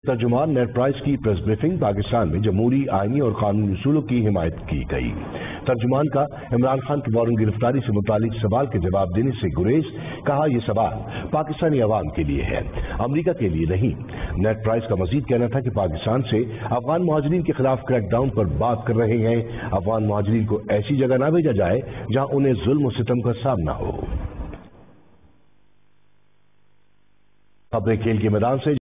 तर्जुमान net price की press briefing. Pakistan में जमहूरी, आईनी और कानूनी उसूलों की हिमायत की गई। तर्जुमान का इमरान खान की फौरन गिरफ्तारी से मुतालिक सवाल के जवाब देने से गुरेज। कहा, यह सवाल पाकिस्तानी अवाम के लिए है, अमरीका के लिए नहीं। नेट प्राइस का मजीद कहना था कि पाकिस्तान से अफगान मुहाजिरीन के खिलाफ क्रैकडाउन पर बात कर रहे हैं। अफगान मुहाजिरीन को ऐसी जगह न भेजा जाए जहां उन्हें जुल्म और सितम का सामना हो। खबरें खेल के मैदान से।